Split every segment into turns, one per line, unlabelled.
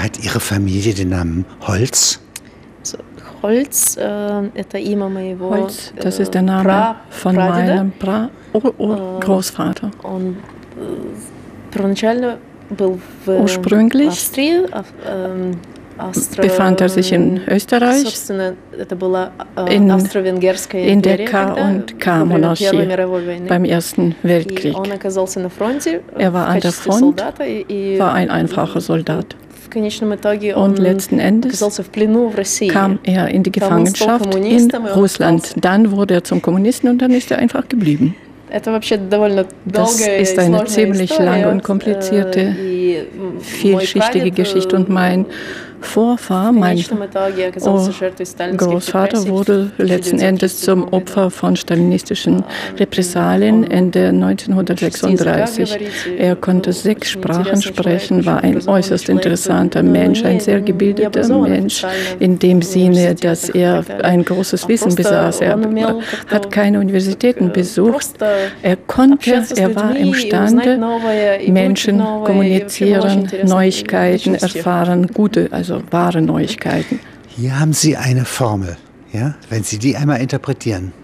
Woher hat Ihre Familie den Namen Holz?
So, Holz, Holz,
das ist der Name von meinem Großvater. Ursprünglich befand er sich in Österreich, in der K&K-Monarchie beim Ersten Weltkrieg. Er war an der Front, war ein einfacher Soldat. Und letzten Endes kam er in die Gefangenschaft in Russland. Dann wurde er zum Kommunisten und dann ist er einfach geblieben. Das ist eine ziemlich lange und komplizierte, vielschichtige Geschichte. Und mein Vorfahr, mein Großvater, wurde letzten Endes zum Opfer von stalinistischen Repressalien Ende 1936. Er konnte 6 Sprachen sprechen, war ein äußerst interessanter Mensch, ein sehr gebildeter Mensch, in dem Sinne, dass er ein großes Wissen besaß. Er hat keine Universitäten besucht. Er war imstande, Menschen kommunizieren, Neuigkeiten erfahren, also wahre Neuigkeiten.
Hier haben Sie eine Formel, ja? Wenn Sie die einmal interpretieren.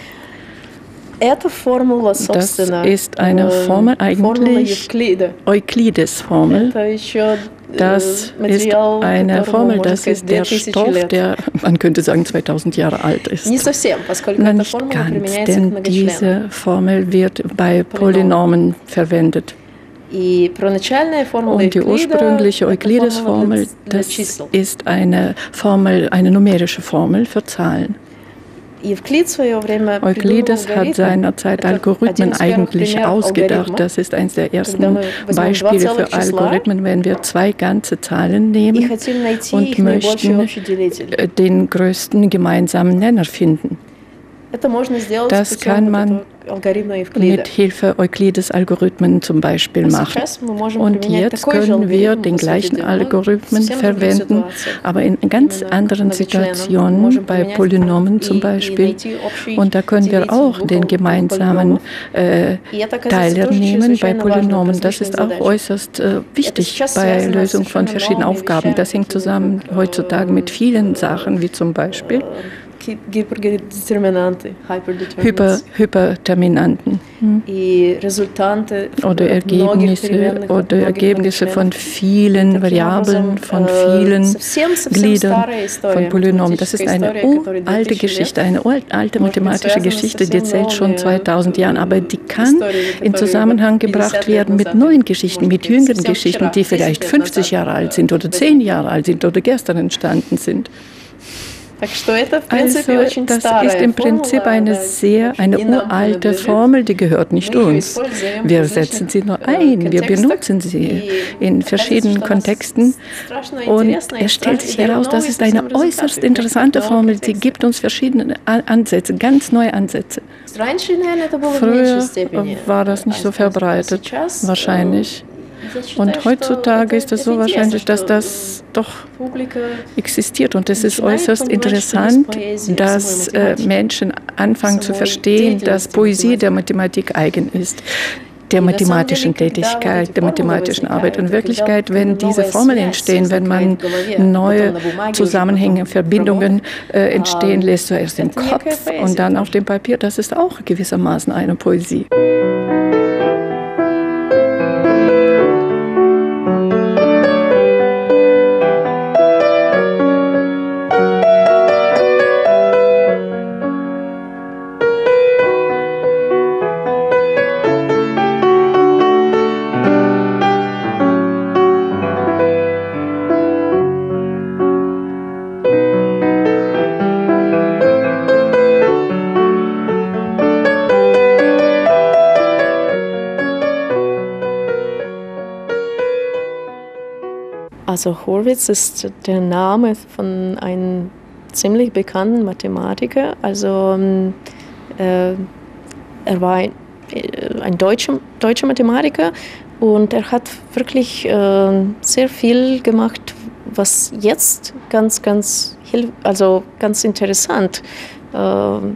Das ist eine Formel, eigentlich Euklides-Formel. Das ist eine Formel, das ist der Stoff, der, man könnte sagen, 2000 Jahre alt ist. Nicht ganz, denn diese Formel wird bei Polynomen verwendet. Und die ursprüngliche Euklides-Formel, das ist eine Formel, eine numerische Formel für Zahlen. Euklides hat seinerzeit Algorithmen eigentlich ausgedacht. Das ist eines der ersten Beispiele für Algorithmen, wenn wir 2 ganze Zahlen nehmen und möchten den größten gemeinsamen Nenner finden. Das kann man mit Hilfe Euklides-Algorithmen zum Beispiel machen. Und jetzt können wir den gleichen Algorithmen verwenden, aber in ganz anderen Situationen, bei Polynomen zum Beispiel. Und da können wir auch den gemeinsamen Teiler nehmen bei Polynomen. Das ist auch äußerst wichtig bei Lösung von verschiedenen Aufgaben. Das hängt zusammen heutzutage mit vielen Sachen, wie zum Beispiel Hyperdeterminanten oder Ergebnisse von vielen Variablen, von vielen Gliedern von Polynomen. Das ist eine uralte Geschichte, eine alte mathematische Geschichte, die zählt schon 2000 Jahren, aber die kann in Zusammenhang gebracht werden mit neuen Geschichten, mit jüngeren Geschichten, die vielleicht 50 Jahre alt sind oder 10 Jahre alt sind oder gestern entstanden sind. Also, das ist im Prinzip eine uralte Formel, die gehört nicht uns. Wir setzen sie nur ein, wir benutzen sie in verschiedenen Kontexten und es stellt sich heraus, das ist eine äußerst interessante Formel, die gibt uns verschiedene Ansätze, ganz neue Ansätze. Früher war das nicht so verbreitet, wahrscheinlich. Und heutzutage ist es so wahrscheinlich, dass das doch existiert. Und es ist äußerst interessant, dass Menschen anfangen zu verstehen, dass Poesie der Mathematik eigen ist, der mathematischen Tätigkeit, der mathematischen Arbeit. In Wirklichkeit, wenn diese Formeln entstehen, wenn man neue Zusammenhänge, Verbindungen entstehen lässt, zuerst im Kopf und dann auf dem Papier, das ist auch gewissermaßen eine Poesie.
Also Horwitz ist der Name von einem ziemlich bekannten Mathematiker. Also er war ein deutscher Mathematiker und er hat wirklich sehr viel gemacht, was jetzt ganz interessant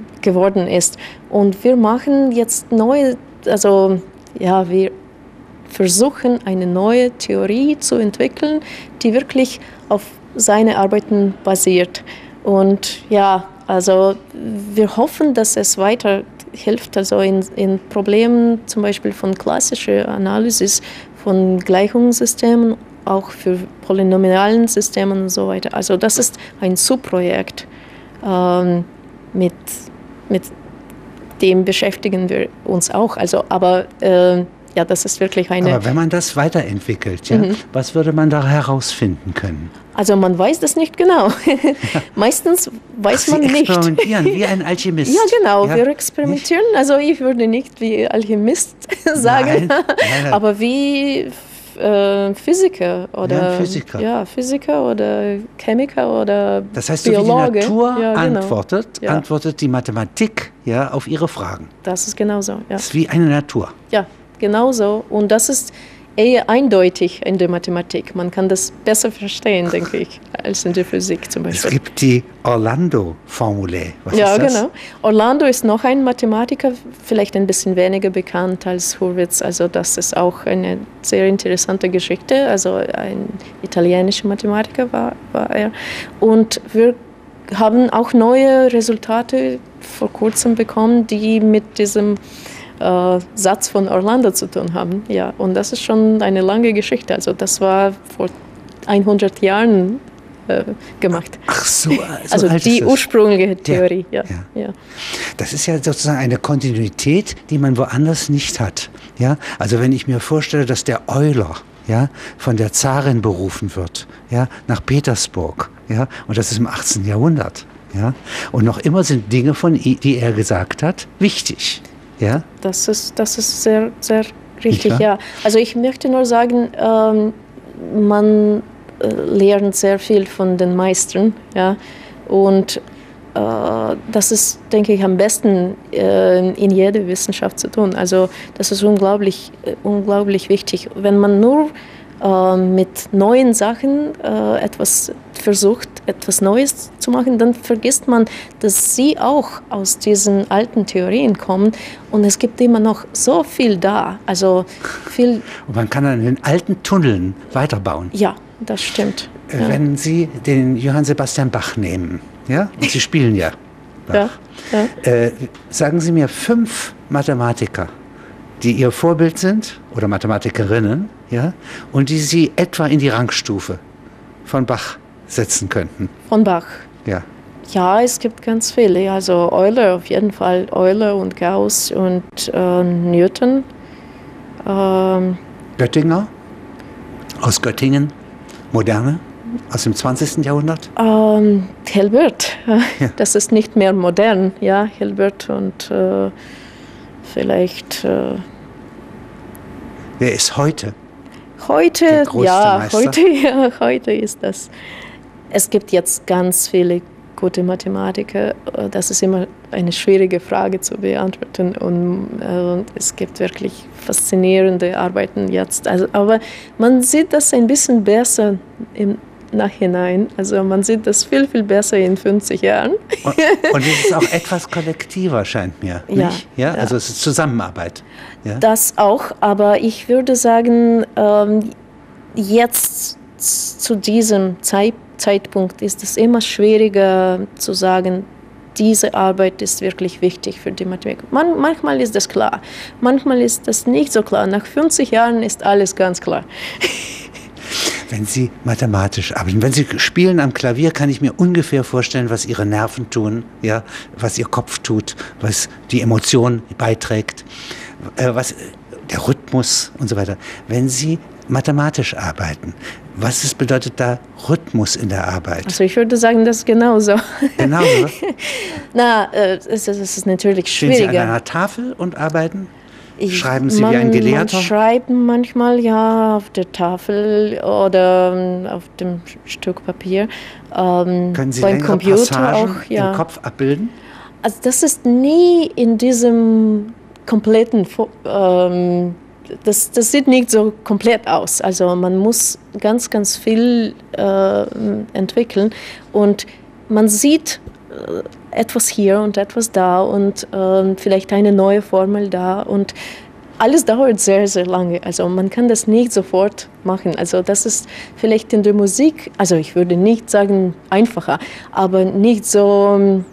geworden ist. Und wir machen jetzt neue, wir versuchen, eine neue Theorie zu entwickeln, die wirklich auf seine Arbeiten basiert. Und ja, also wir hoffen, dass es weiter hilft, also in Problemen zum Beispiel von klassischer Analysis von Gleichungssystemen, auch für polynomialen Systemen und so weiter. Also das ist ein Subprojekt, mit dem beschäftigen wir uns auch. Also, aber ja, das ist wirklich eine...
Aber wenn man das weiterentwickelt, ja, was würde man da herausfinden können?
Also man weiß das nicht genau. Meistens weiß man nicht.
Sie experimentieren wie ein Alchemist.
Ja, genau, wir experimentieren. Also ich würde nicht wie Alchemist sagen, nein. Aber wie Physiker oder Physiker oder Chemiker oder
das heißt,
Biologe.
So wie die Natur antwortet die Mathematik auf ihre Fragen.
Das ist genauso. Ja.
Das ist wie eine Natur.
Ja, genauso. Und das ist eher eindeutig in der Mathematik. Man kann das besser verstehen, denke ich, als in der Physik zum Beispiel.
Es gibt die Orlando-Formulae. Was ist das?
Genau. Orlando ist noch ein Mathematiker, vielleicht ein bisschen weniger bekannt als Hurwitz. Also das ist auch eine sehr interessante Geschichte. Also ein italienischer Mathematiker war er. Und wir haben auch neue Resultate vor kurzem bekommen, die mit diesem Satz von Orlando zu tun haben. Ja, und das ist schon eine lange Geschichte. Also das war vor 100 Jahren gemacht.
Ach so,
also die ursprüngliche Theorie. Ja.
Das ist ja sozusagen eine Kontinuität, die man woanders nicht hat. Ja? Also wenn ich mir vorstelle, dass der Euler von der Zarin berufen wird, nach Petersburg, und das ist im 18. Jahrhundert. Ja? Und noch immer sind Dinge, die er gesagt hat, wichtig. Ja?
Das ist sehr, sehr richtig, ja. Also ich möchte nur sagen, man lernt sehr viel von den Meistern, und das ist, denke ich, am besten in jeder Wissenschaft zu tun. Also das ist unglaublich wichtig. Wenn man nur mit neuen Sachen versucht, etwas Neues zu machen, dann vergisst man, dass sie auch aus diesen alten Theorien kommen und es gibt immer noch so viel da. Also viel.
Und man kann an den alten Tunneln weiterbauen.
Ja, das stimmt.
Wenn Sie den Johann Sebastian Bach nehmen, und Sie spielen ja Bach, sagen Sie mir 5 Mathematiker, die Ihr Vorbild sind, oder Mathematikerinnen, und die Sie etwa in die Rangstufe von Bach setzen könnten.
Von Bach?
Ja.
Ja, es gibt ganz viele. Also Euler auf jeden Fall, Euler und Gauss und Newton.
Göttinger aus Göttingen, Moderne, aus dem 20. Jahrhundert?
Hilbert, das ist nicht mehr modern, Hilbert und vielleicht...
Wer ist heute?
Heute ist das. Es gibt jetzt ganz viele gute Mathematiker. Das ist immer eine schwierige Frage zu beantworten. Und es gibt wirklich faszinierende Arbeiten jetzt. Also, aber man sieht das ein bisschen besser im Nachhinein. Also man sieht das viel, viel besser in 50 Jahren.
Und es ist auch etwas kollektiver, scheint mir. Nicht? Ja? Also es ist Zusammenarbeit. Ja?
Das auch, aber ich würde sagen, jetzt zu diesem Zeitpunkt ist es immer schwieriger zu sagen, diese Arbeit ist wirklich wichtig für die Mathematik. Manchmal ist das klar, manchmal ist das nicht so klar. Nach 50 Jahren ist alles ganz klar.
Wenn Sie mathematisch arbeiten, wenn Sie spielen am Klavier, kann ich mir ungefähr vorstellen, was Ihre Nerven tun, was Ihr Kopf tut, was die Emotion beiträgt, was der Rhythmus und so weiter. Wenn Sie mathematisch arbeiten, was bedeutet da Rhythmus in der Arbeit?
Also ich würde sagen, das ist genauso.
Genauso?
Es ist natürlich schwieriger.
Stehen Sie an einer Tafel und arbeiten? Schreiben Sie wie ein Gelehrter?
Man schreibt manchmal auf der Tafel oder auf dem Stück Papier.
Können Sie
beim
längere
Computer
Passagen
auch,
im Kopf abbilden?
Also das ist nie in diesem kompletten, das sieht nicht so komplett aus. Also man muss ganz, ganz viel entwickeln und man sieht etwas hier und etwas da und vielleicht eine neue Formel da und alles dauert sehr, sehr lange. Also man kann das nicht sofort machen. Also das ist vielleicht in der Musik, also ich würde nicht sagen einfacher, aber nicht so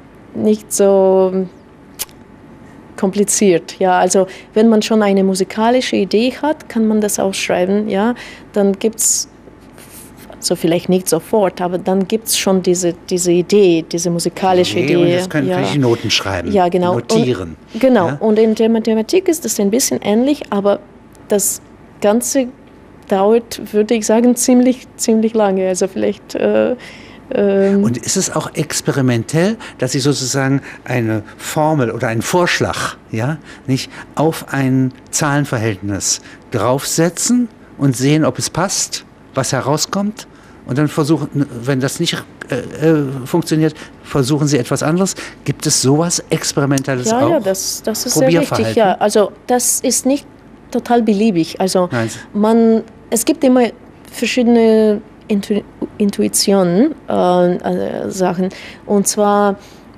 kompliziert. Ja, also wenn man schon eine musikalische Idee hat, kann man das aufschreiben. Ja, dann gibt es, so vielleicht nicht sofort, aber dann gibt es schon diese Idee, diese musikalische Idee.
Und das können vielleicht Noten schreiben,
ja, genau.
notieren.
Und, genau, ja? Und in der Mathematik ist das ein bisschen ähnlich, aber das Ganze dauert, würde ich sagen, ziemlich lange. Also vielleicht...
Und ist es auch experimentell, dass Sie sozusagen eine Formel oder einen Vorschlag, ja, nicht auf ein Zahlenverhältnis draufsetzen und sehen, ob es passt, was herauskommt, und dann versuchen, wenn das nicht funktioniert, versuchen Sie etwas anderes. Gibt es sowas Experimentelles auch?
Ja, das ist sehr wichtig. Ja. Also das ist nicht total beliebig. Also es gibt immer verschiedene Intuitionen, Sachen. Und zwar,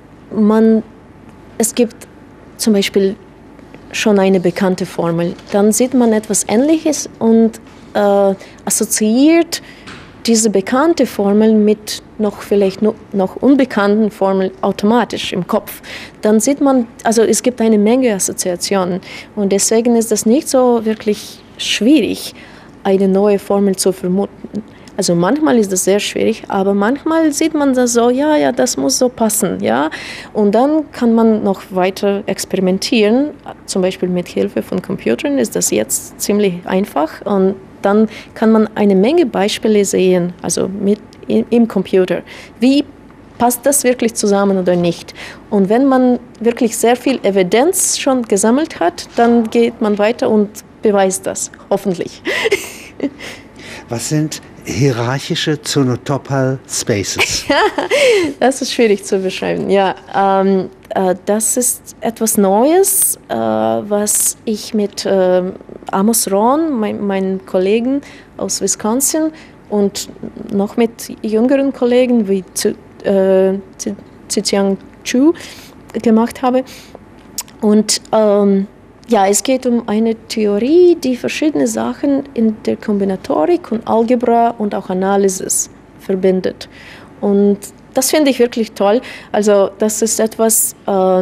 es gibt zum Beispiel schon eine bekannte Formel. Dann sieht man etwas Ähnliches und assoziiert diese bekannte Formel mit vielleicht noch unbekannten Formeln automatisch im Kopf. Dann sieht man, also es gibt eine Menge Assoziationen und deswegen ist das nicht so wirklich schwierig, eine neue Formel zu vermuten. Also manchmal ist das sehr schwierig, aber manchmal sieht man das so, ja, das muss so passen, ja. Und dann kann man noch weiter experimentieren, zum Beispiel mit Hilfe von Computern ist das jetzt ziemlich einfach und dann kann man eine Menge Beispiele sehen, also im Computer. Wie passt das wirklich zusammen oder nicht? Und wenn man wirklich sehr viel Evidenz schon gesammelt hat, dann geht man weiter und beweist das, hoffentlich.
Was sind hierarchische Zonotopal Spaces?
Das ist schwierig zu beschreiben. Ja, das ist etwas Neues, was ich mit Amos Ron, meinen Kollegen aus Wisconsin, und noch mit jüngeren Kollegen wie Zijiang Chu gemacht habe. Und es geht um eine Theorie, die verschiedene Sachen in der Kombinatorik und Algebra und auch Analysis verbindet. Und das finde ich wirklich toll. Also das ist etwas,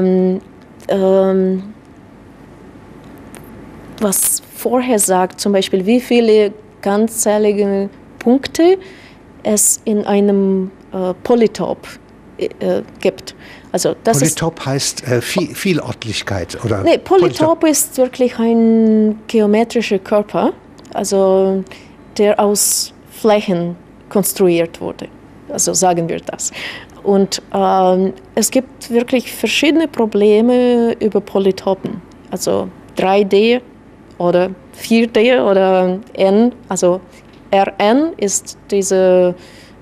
was vorher sagt, zum Beispiel, wie viele ganzzahlige Punkte es in einem Polytop gibt. Also
Polytop heißt Vielortlichkeit, oder?
Nee, Polytop ist wirklich ein geometrischer Körper, also der aus Flächen konstruiert wurde. Also sagen wir das. Und es gibt wirklich verschiedene Probleme über Polytopen. Also 3D oder 4D oder N. Also Rn ist dieser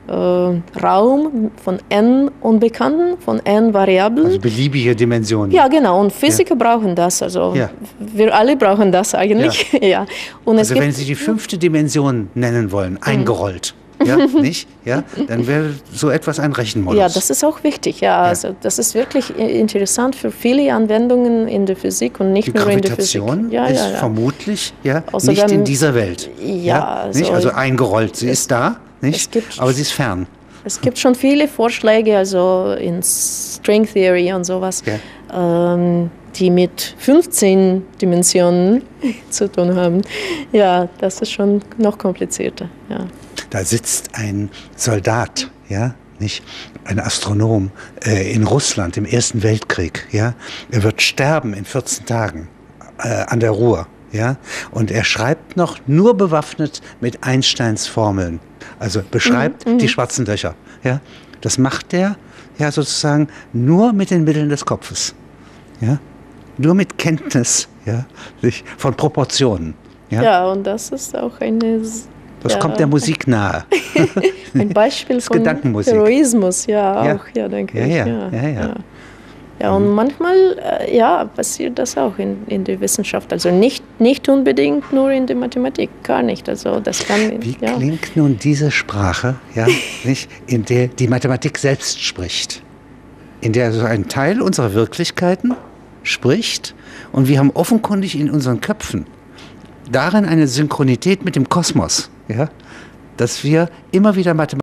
Raum von n Unbekannten, von n Variablen.
Also beliebige Dimensionen.
Ja, genau. Und Physiker brauchen das. Also wir alle brauchen das eigentlich. Ja. Ja. Und
also wenn Sie die 5. Dimension nennen wollen, eingerollt, ja, nicht? Ja, dann wäre so etwas ein Rechenmodus.
Ja, das ist auch wichtig. Ja, also das ist wirklich interessant für viele Anwendungen in der Physik und nicht nur in der Physik.
Die Gravitation ist vermutlich nicht in dieser Welt.
Ja,
nicht? Also eingerollt. Sie ist da. Nicht? Aber sie ist fern.
Es gibt schon viele Vorschläge, also in String Theory und sowas, die mit 15 Dimensionen zu tun haben. Ja, das ist schon noch komplizierter. Ja.
Da sitzt ein Soldat, ja, nicht ein Astronom in Russland im Ersten Weltkrieg. Ja, er wird sterben in 14 Tagen an der Ruhr. Ja, und er schreibt noch nur bewaffnet mit Einsteins Formeln. Also beschreibt die schwarzen Löcher. Ja, das macht er sozusagen nur mit den Mitteln des Kopfes. Ja, nur mit Kenntnis von Proportionen. Ja,
und das ist auch eine...
Das kommt der Musik nahe.
Ein Beispiel von Heroismus, denke ich. Ja, und manchmal passiert das auch in der Wissenschaft. Also nicht unbedingt nur in der Mathematik, gar nicht. Also das kann,
Wie klingt nun diese Sprache, nicht, in der die Mathematik selbst spricht? In der so ein Teil unserer Wirklichkeiten spricht und wir haben offenkundig in unseren Köpfen darin eine Synchronität mit dem Kosmos, ja, dass wir immer wieder Mathematik